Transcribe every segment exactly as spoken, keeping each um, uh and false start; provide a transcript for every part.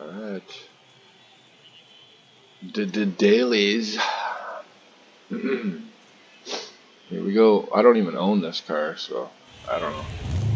Alright. The, the dailies. Here we go. I don't even own this car, so I don't know.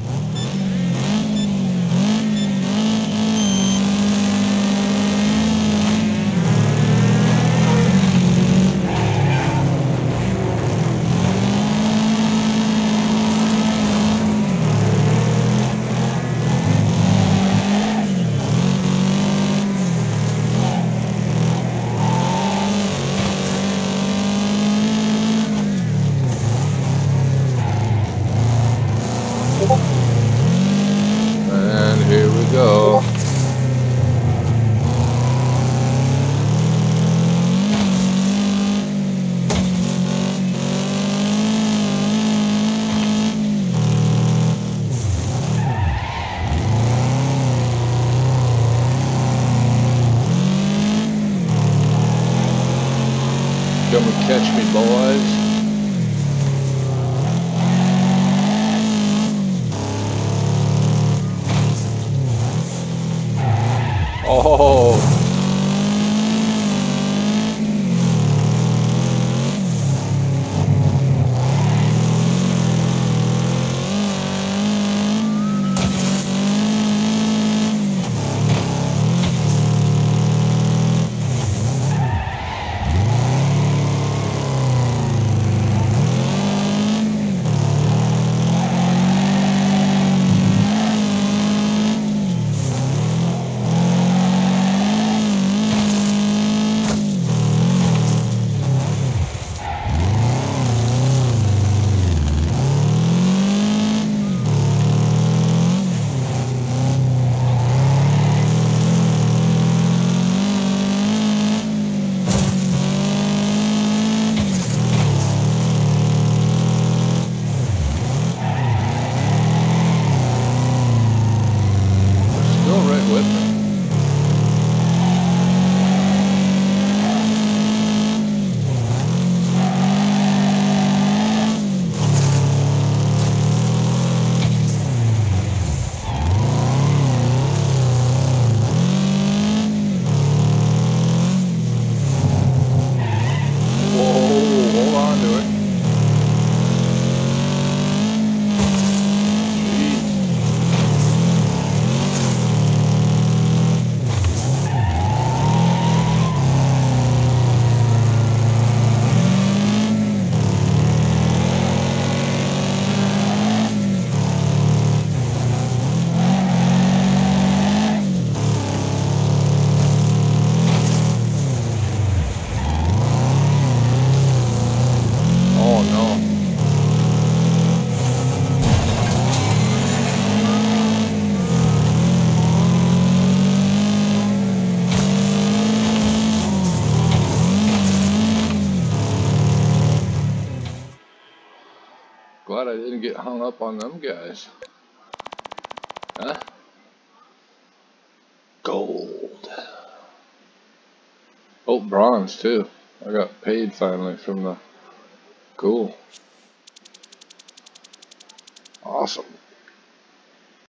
And here we go. Come and catch me, boys. Oh, still right with me. Whoa, hold on to it. Oh no. Glad I didn't get hung up on them guys. Huh? Gold. Oh, bronze too. I got paid finally from the... Cool. Awesome.